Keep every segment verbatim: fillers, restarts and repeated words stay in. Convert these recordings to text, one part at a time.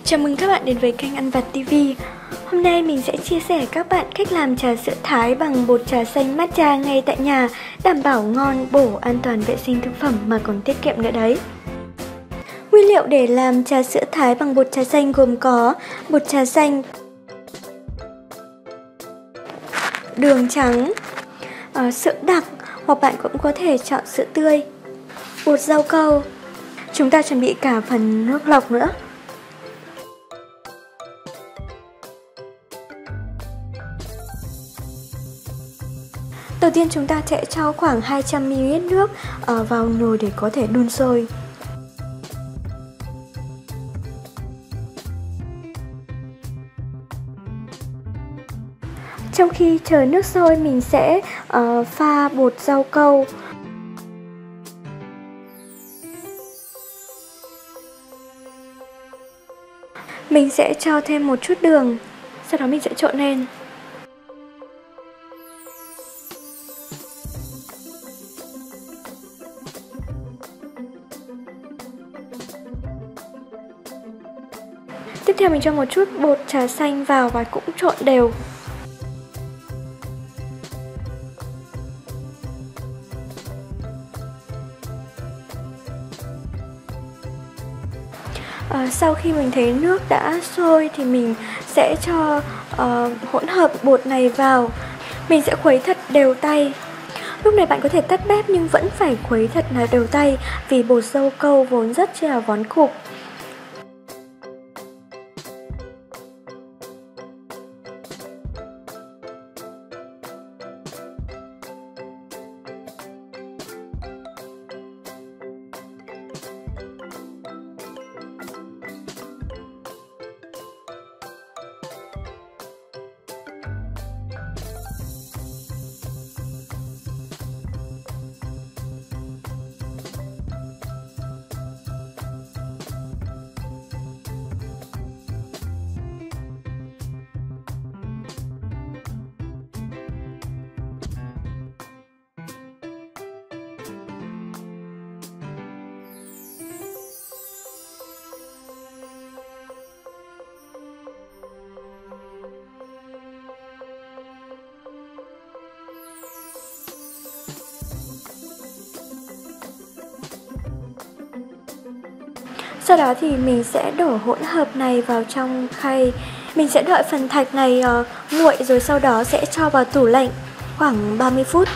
Chào mừng các bạn đến với kênh Ăn Vặt ti vi. Hôm nay mình sẽ chia sẻ các bạn cách làm trà sữa Thái bằng bột trà xanh matcha ngay tại nhà, đảm bảo ngon, bổ, an toàn vệ sinh thực phẩm mà còn tiết kiệm nữa đấy. Nguyên liệu để làm trà sữa Thái bằng bột trà xanh gồm có bột trà xanh, đường trắng, uh, sữa đặc hoặc bạn cũng có thể chọn sữa tươi, bột rau câu. Chúng ta chuẩn bị cả phần nước lọc nữa. Đầu tiên chúng ta sẽ cho khoảng hai trăm mi li lít nước vào nồi để có thể đun sôi. Trong khi chờ nước sôi, mình sẽ uh, pha bột rau câu. Mình sẽ cho thêm một chút đường, sau đó mình sẽ trộn lên. Tiếp theo mình cho một chút bột trà xanh vào và cũng trộn đều. À, sau khi mình thấy nước đã sôi thì mình sẽ cho uh, hỗn hợp bột này vào. Mình sẽ khuấy thật đều tay. Lúc này bạn có thể tắt bếp nhưng vẫn phải khuấy thật là đều tay vì bột rau câu vốn rất là vón cục. Sau đó thì mình sẽ đổ hỗn hợp này vào trong khay. Mình sẽ đợi phần thạch này uh, nguội rồi sau đó sẽ cho vào tủ lạnh khoảng ba mươi phút.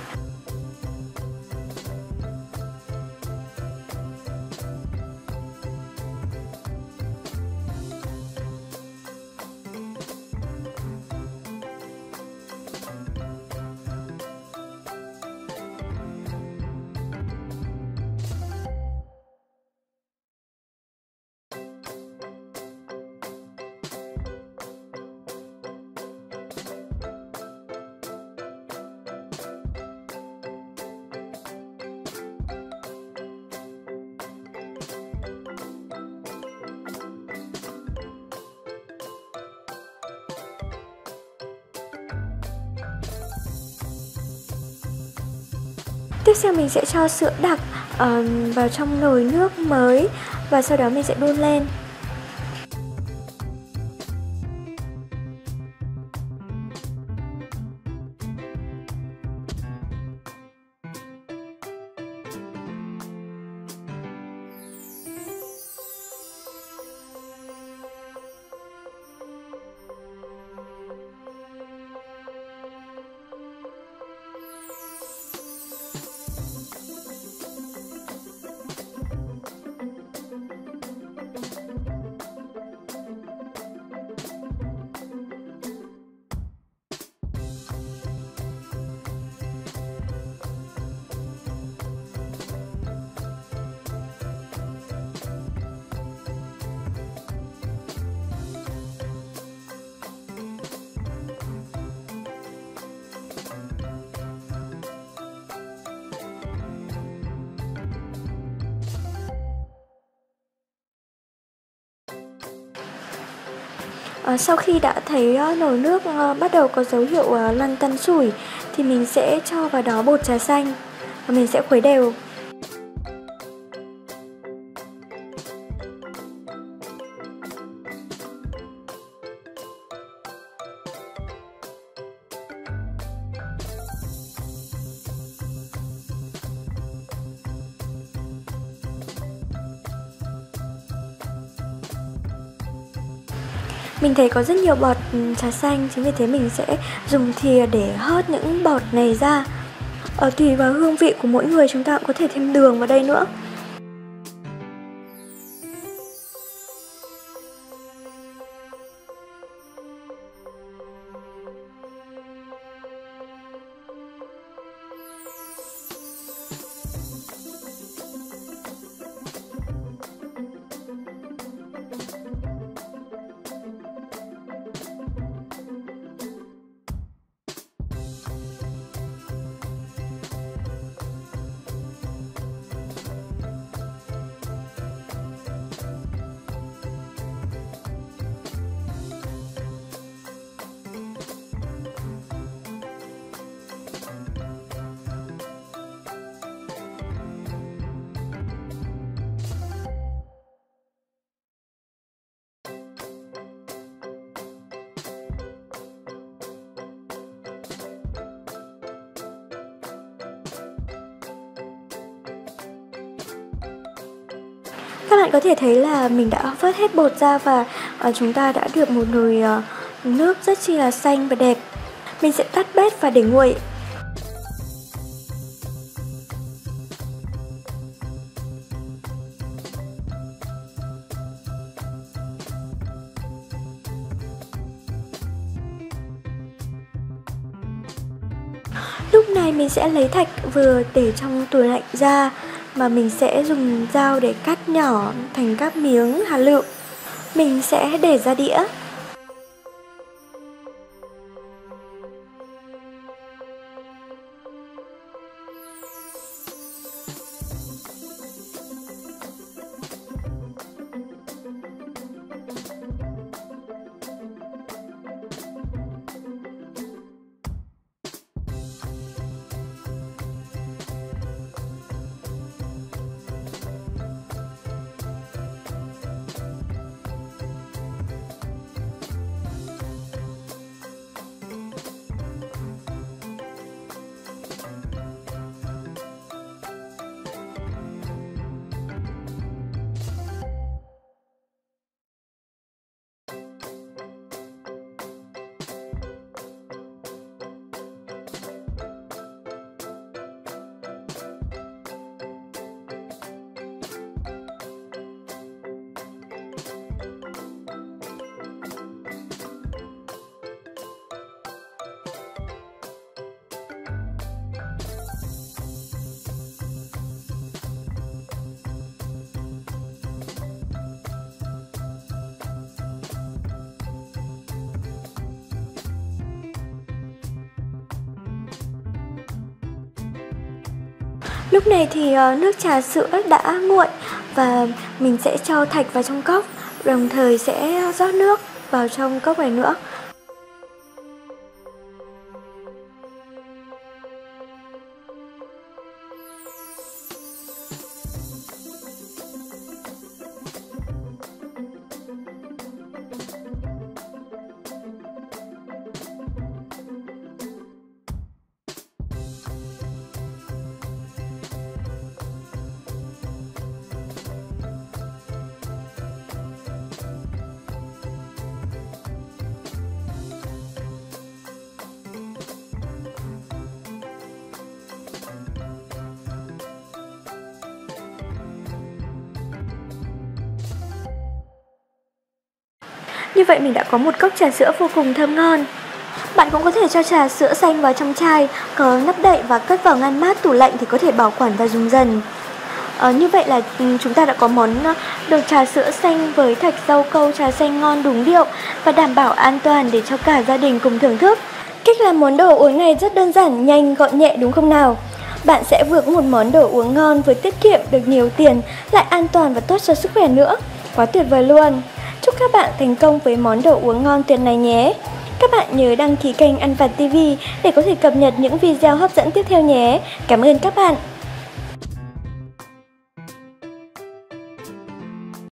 Tiếp theo mình sẽ cho sữa đặc uh, vào trong nồi nước mới và sau đó mình sẽ đun lên. À, sau khi đã thấy uh, nồi nước uh, bắt đầu có dấu hiệu uh, lăn tăn sủi thì mình sẽ cho vào đó bột trà xanh và mình sẽ khuấy đều. Mình thấy có rất nhiều bọt trà xanh, chính vì thế mình sẽ dùng thìa để hớt những bọt này ra. Ờ, tùy vào hương vị của mỗi người, chúng ta cũng có thể thêm đường vào đây nữa. Các bạn có thể thấy là mình đã vớt hết bột ra và uh, chúng ta đã được một nồi uh, nước rất chi là xanh và đẹp. Mình sẽ tắt bếp và để nguội. Lúc này mình sẽ lấy thạch vừa để trong tủ lạnh ra, mà mình sẽ dùng dao để cắt nhỏ thành các miếng hạt lựu. Mình sẽ để ra đĩa. Lúc này thì uh, nước trà sữa đã nguội và mình sẽ cho thạch vào trong cốc, đồng thời sẽ rót nước vào trong cốc này nữa. Như vậy mình đã có một cốc trà sữa vô cùng thơm ngon. Bạn cũng có thể cho trà sữa xanh vào trong chai, có nắp đậy và cất vào ngăn mát tủ lạnh thì có thể bảo quản và dùng dần. À, như vậy là chúng ta đã có món đồ trà sữa xanh với thạch rau câu trà xanh ngon đúng điệu và đảm bảo an toàn để cho cả gia đình cùng thưởng thức. Cách làm món đồ uống này rất đơn giản, nhanh, gọn nhẹ đúng không nào? Bạn sẽ vừa có một món đồ uống ngon với tiết kiệm được nhiều tiền, lại an toàn và tốt cho sức khỏe nữa. Quá tuyệt vời luôn! Chúc các bạn thành công với món đồ uống ngon tuyệt này nhé! Các bạn nhớ đăng ký kênh Ăn Vặt ti vi để có thể cập nhật những video hấp dẫn tiếp theo nhé! Cảm ơn các bạn!